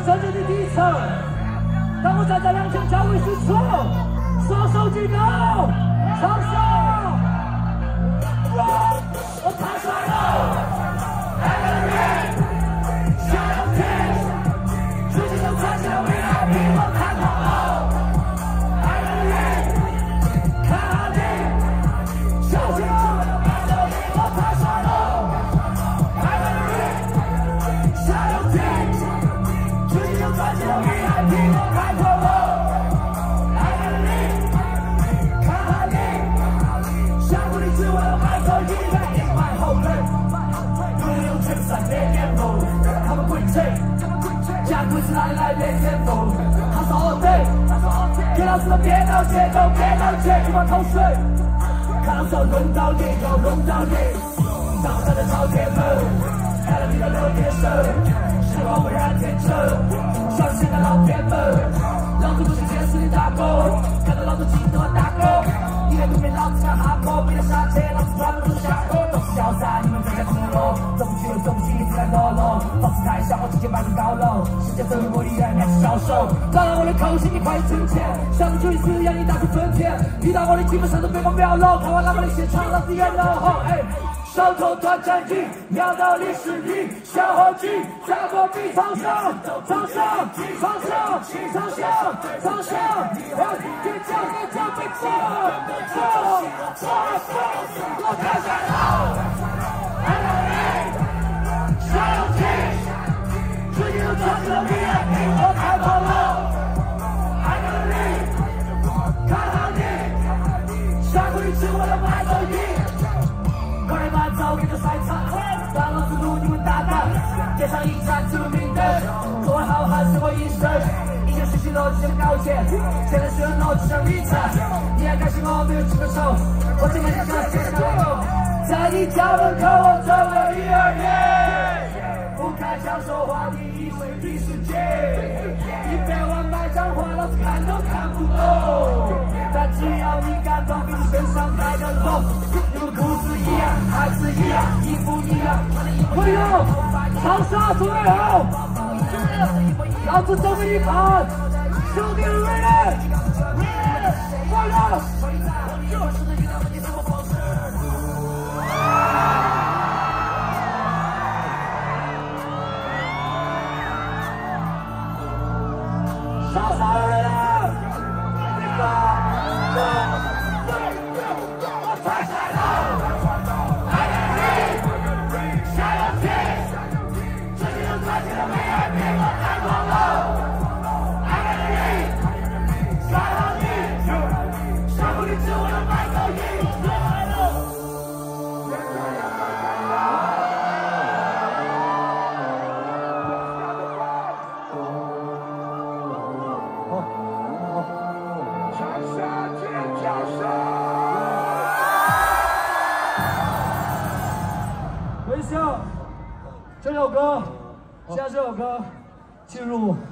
真正的底层。当我站在两枪交位之处，双手举高，唱响，我太帅了 ，I got it， 想要听，最近都看见 VIP， 我太狂了 ，I got it， 看好你，小心我太帅了 ，I got it， 想要听，最近都看见 VIP， 我太狂了。 他们跪退，家规是来练天赋，他是 all day， 给老师们别闹节奏，别闹节，一碗口水，看到手轮到你，又轮到你，当下的朝天门，开了你的6点生，时光荟然天成，相信的老天们，老子不是前世的打工，看到老子镜头打工，你的对面老子想哈口，别的杀切，老子专门不是下口，都是潇洒，你们在家自由。 走不去了，走不起，自然堕落。放肆太小，我直接迈入高楼。世界赠予我依然开始销售。拿到我的口气，你快存钱。想出一次，让你打出春天。遇到我的基本上都别忘表露。看完喇叭的现场，老子也怒吼。哎，手头端战役，秒到历史里，小伙计，再过比长上，长上，长上，长上，长上，别叫，别叫，别叫，我太帅了。 想要听，最近都穿着 VIP， 我太狂了 ，I got it， 看好你，下过一次我要买走你，快点慢走，跟着赛场，让老子路你们大胆，点上一盏指路明灯，作为好汉是我一生，一件事情逻辑的高见，现在是逻辑上理财，你还担心我没有几个手，我今天就要写个在你家门口我走了1、2夜。 不开枪说话，你以为你是谁？你别往买脏话，老子看都看不懂。但只要你敢动，比你身上带的肉，你们裤子一样，孩子一样，衣服一样。朋友，长沙准备好，老子走给你看，兄弟 ready， 快乐。 少少人了，我太帅了 ，I got it， 想要听，最近都赚钱的 VIP， 我太狂了 ，I got it， 看好你，下步你只为了买走你。 微笑，这首歌，现在这首歌进入